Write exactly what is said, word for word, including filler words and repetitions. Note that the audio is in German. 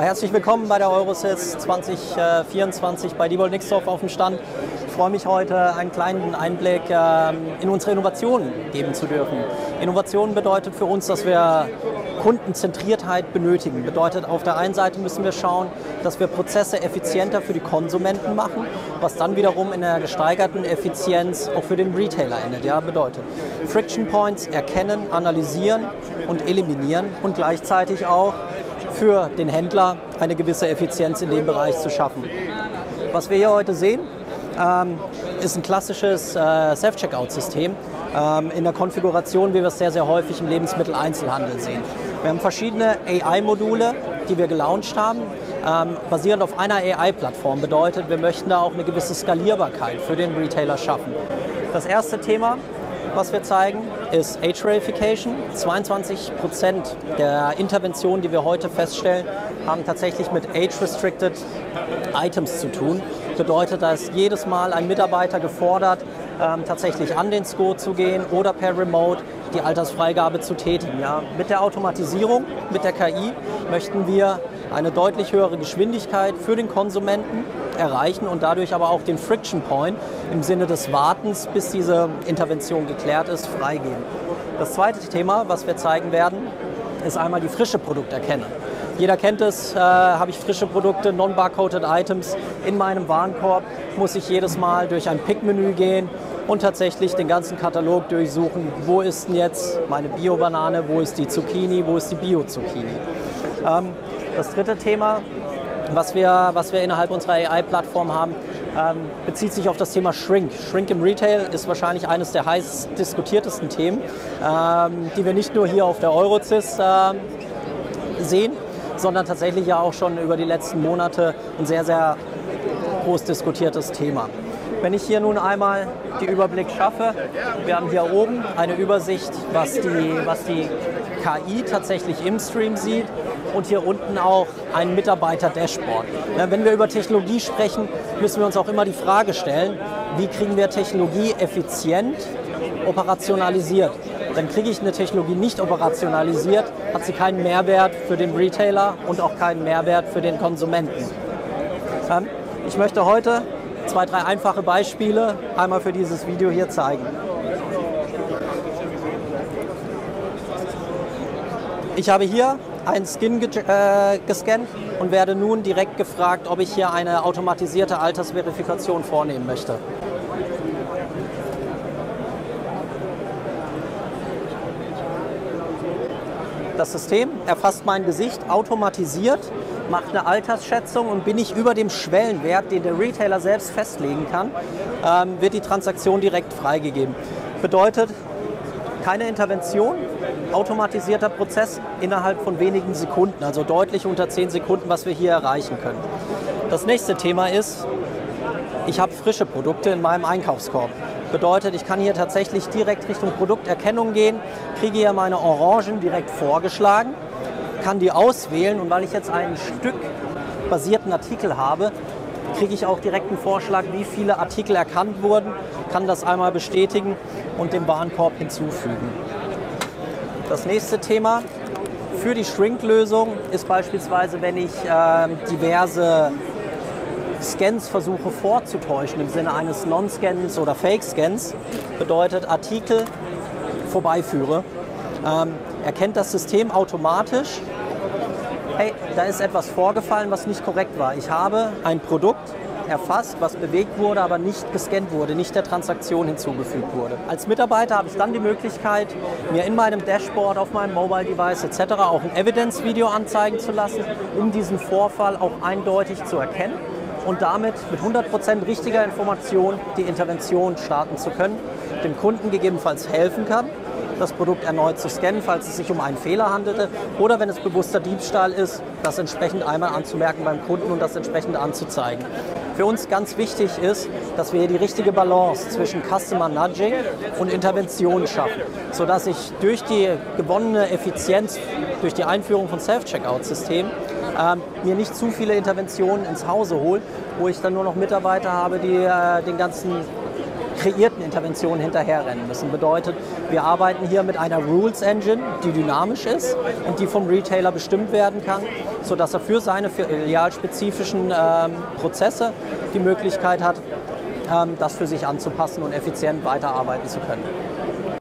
herzlich willkommen bei der Eurosys zwanzig vierundzwanzig bei Diebold Nixdorf auf dem Stand. Ich freue mich heute, einen kleinen Einblick in unsere Innovationen geben zu dürfen. Innovation bedeutet für uns, dass wir Kundenzentriertheit benötigen. Bedeutet, auf der einen Seite müssen wir schauen, dass wir Prozesse effizienter für die Konsumenten machen, was dann wiederum in der gesteigerten Effizienz auch für den Retailer endet. Ja, bedeutet Friction Points erkennen, analysieren und eliminieren und gleichzeitig auch für den Händler eine gewisse Effizienz in dem Bereich zu schaffen. Was wir hier heute sehen, ähm, ist ein klassisches äh, Self-Checkout-System ähm, in der Konfiguration, wie wir es sehr, sehr häufig im Lebensmitteleinzelhandel sehen. Wir haben verschiedene A I-Module, die wir gelauncht haben, ähm, basierend auf einer A I-Plattform. Bedeutet, wir möchten da auch eine gewisse Skalierbarkeit für den Retailer schaffen. Das erste Thema, was wir zeigen, ist Age Verification. zweiundzwanzig Prozent der Interventionen, die wir heute feststellen, haben tatsächlich mit Age-Restricted Items zu tun. Bedeutet, da ist jedes Mal ein Mitarbeiter gefordert, ähm, tatsächlich an den Score zu gehen oder per Remote die Altersfreigabe zu tätigen. Ja. Mit der Automatisierung, mit der K I möchten wir eine deutlich höhere Geschwindigkeit für den Konsumenten erreichen und dadurch aber auch den Friction Point im Sinne des Wartens, bis diese Intervention geklärt ist, freigeben. Das zweite Thema, was wir zeigen werden, ist einmal die frische Produkterkennung. Jeder kennt es, äh, habe ich frische Produkte, non-barcoded Items in meinem Warenkorb, muss ich jedes Mal durch ein Pick-Menü gehen und tatsächlich den ganzen Katalog durchsuchen, wo ist denn jetzt meine Bio-Banane, wo ist die Zucchini, wo ist die Bio-Zucchini. Ähm, das dritte Thema, was wir, was wir innerhalb unserer A I-Plattform haben, ähm, bezieht sich auf das Thema Shrink. Shrink im Retail ist wahrscheinlich eines der heiß diskutiertesten Themen, ähm, die wir nicht nur hier auf der Eurosys äh, sehen, sondern tatsächlich ja auch schon über die letzten Monate ein sehr, sehr groß diskutiertes Thema. Wenn ich hier nun einmal den Überblick schaffe, wir haben hier oben eine Übersicht, was die, was die K I tatsächlich im Stream sieht und hier unten auch ein Mitarbeiter-Dashboard. Wenn wir über Technologie sprechen, müssen wir uns auch immer die Frage stellen, wie kriegen wir Technologie effizient operationalisiert? Dann kriege ich eine Technologie nicht operationalisiert, hat sie keinen Mehrwert für den Retailer und auch keinen Mehrwert für den Konsumenten. Ähm, ich möchte heute zwei, drei einfache Beispiele einmal für dieses Video hier zeigen. Ich habe hier einen Skin ge äh, gescannt und werde nun direkt gefragt, ob ich hier eine automatisierte Altersverifikation vornehmen möchte. Das System erfasst mein Gesicht automatisiert, macht eine Altersschätzung und bin ich über dem Schwellenwert, den der Retailer selbst festlegen kann, ähm, wird die Transaktion direkt freigegeben. Bedeutet, keine Intervention, automatisierter Prozess innerhalb von wenigen Sekunden, also deutlich unter zehn Sekunden, was wir hier erreichen können. Das nächste Thema ist, ich habe frische Produkte in meinem Einkaufskorb. Bedeutet, ich kann hier tatsächlich direkt Richtung Produkterkennung gehen, kriege hier meine Orangen direkt vorgeschlagen, kann die auswählen und weil ich jetzt einen stückbasierten Artikel habe, kriege ich auch direkt einen Vorschlag, wie viele Artikel erkannt wurden, kann das einmal bestätigen und dem Warenkorb hinzufügen. Das nächste Thema für die Shrink-Lösung ist beispielsweise, wenn ich äh, diverse Scans versuche vorzutäuschen im Sinne eines Non-Scans oder Fake-Scans, bedeutet Artikel vorbeiführe, ähm, erkennt das System automatisch, hey, da ist etwas vorgefallen, was nicht korrekt war. Ich habe ein Produkt erfasst, was bewegt wurde, aber nicht gescannt wurde, nicht der Transaktion hinzugefügt wurde. Als Mitarbeiter habe ich dann die Möglichkeit, mir in meinem Dashboard, auf meinem Mobile Device et cetera auch ein Evidence-Video anzeigen zu lassen, um diesen Vorfall auch eindeutig zu erkennen und damit mit hundert Prozent richtiger Information die Intervention starten zu können, dem Kunden gegebenenfalls helfen kann, das Produkt erneut zu scannen, falls es sich um einen Fehler handelte oder wenn es bewusster Diebstahl ist, das entsprechend einmal anzumerken beim Kunden und das entsprechend anzuzeigen. Für uns ganz wichtig ist, dass wir hier die richtige Balance zwischen Customer Nudging und Intervention schaffen, sodass ich durch die gewonnene Effizienz, durch die Einführung von Self-Checkout-Systemen ähm, mir nicht zu viele Interventionen ins Hause hole, wo ich dann nur noch Mitarbeiter habe, die äh, den ganzen kreierten Interventionen hinterherrennen müssen. Bedeutet, wir arbeiten hier mit einer Rules Engine, die dynamisch ist und die vom Retailer bestimmt werden kann, sodass er für seine filialspezifischen ähm, Prozesse die Möglichkeit hat, ähm, das für sich anzupassen und effizient weiterarbeiten zu können.